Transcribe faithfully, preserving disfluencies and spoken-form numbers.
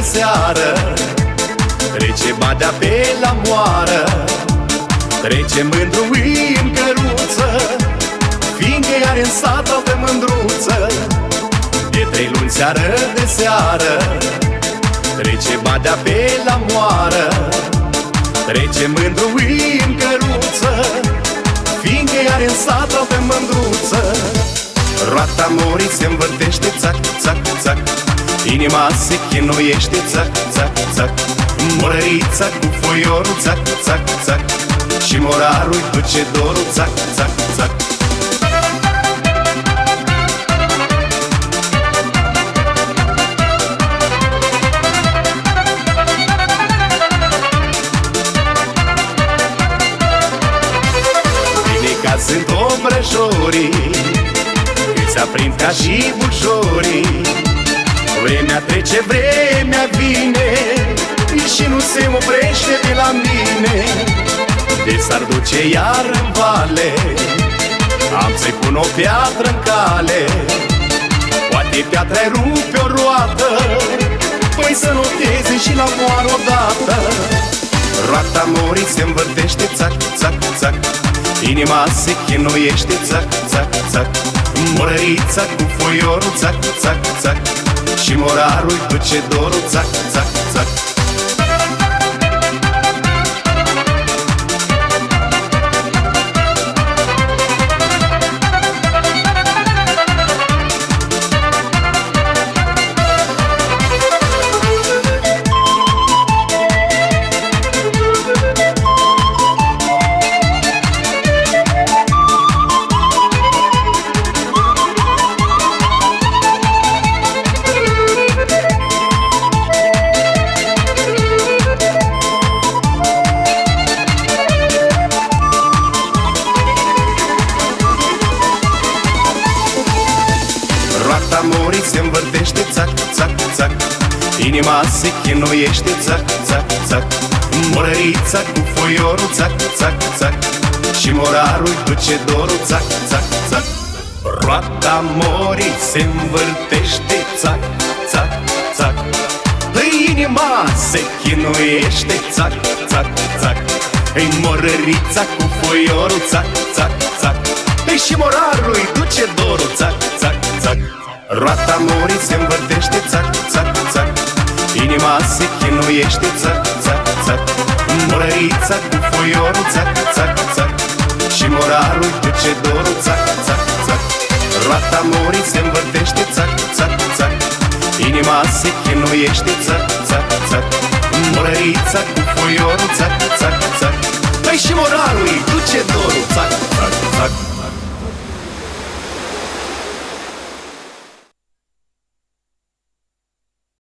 seară, trece badea pe la moară, trece mândru în căruță, fiindcă are în sat altă mândruță. De trei luni seară de seară, trece badea pe la moară, trece mândru în căruță, fiindcă are în sat altă mândruță. Roata morii se învârtește, țac, țac, țac, inima se chinuiește, țac, țac, țac, morărița cu foiorul, țac, țac, țac, și morarul duce dorul, țac, țac, țac. Bine ca sunt obrăjorii, cât s-aprind ca și bujorii. Vremea trece, vremea vine și nu se oprește de la mine. De s-ar duce iar în vale, am să-i pun o piatră în cale. Poate piatra-i rupe o roată, păi să noteze și la moară odată. Roata morii se învârtește, țac, țac, țac, inima se chinuiește, țac, țac, țac, morărița cu foiorul, țac, țac, țac, și morarul duce dorul, țac, țac, țac. Roata morii se învârtește, țac, țac, țac, inima se chinuiește, țac, țac, țac, morărița cu foiorul, țac, țac, țac, și morarul duce dorul, țac, țac, țac. Roata morii se învârtește, țac, țac, țac, inima se chinuiește, țac, țac, țac, morărița cu foiorul, țac, țac, țac, și morarul duce dorul, țac, țac, țac. Roata morii se învârtește, țac, țac, țac, inima se chinuiește, țac, țac, țac, morărița cu foiorul, țac, țac, țac, și morarul duce dorul, țac, țac, țac. Roata morii se învârtește, țac, țac, țac, inima se chinuiește, țac, țac, țac, morărița cu foiorul, țac,